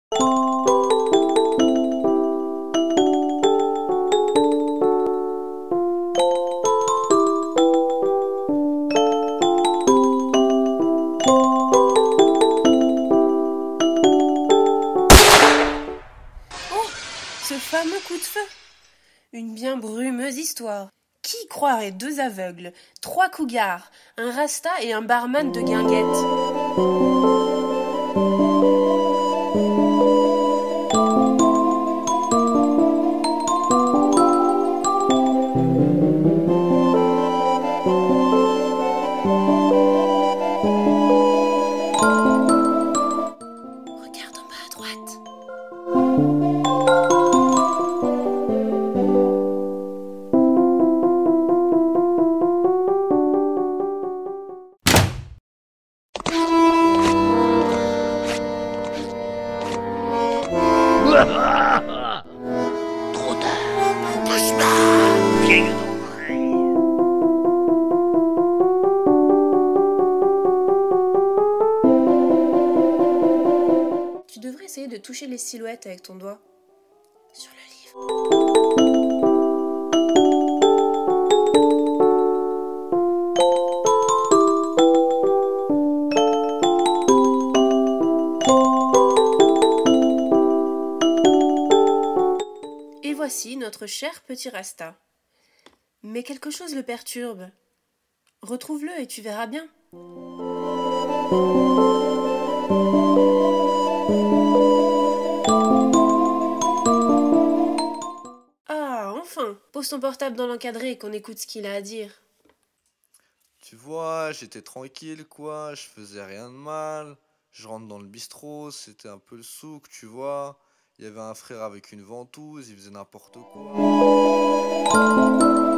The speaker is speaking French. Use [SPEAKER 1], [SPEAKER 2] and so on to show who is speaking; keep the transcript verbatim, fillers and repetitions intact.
[SPEAKER 1] Ce fameux coup de feu. Une bien brumeuse histoire. Qui croirait deux aveugles, trois cougars, un rasta et un barman de guinguette? Regarde en bas à droite.
[SPEAKER 2] Trop tard. Bouge-toi, vieille oreille.
[SPEAKER 1] Tu devrais essayer de toucher les silhouettes avec ton doigt. Sur le livre. Et voici notre cher petit Rasta. Mais quelque chose le perturbe. Retrouve-le et tu verras bien. Ah, enfin! Pose ton portable dans l'encadré et qu'on écoute ce qu'il a à dire.
[SPEAKER 3] Tu vois, j'étais tranquille, quoi, je faisais rien de mal. Je rentre dans le bistrot, c'était un peu le souk, tu vois. Il y avait un frère avec une ventouse, il faisait n'importe quoi.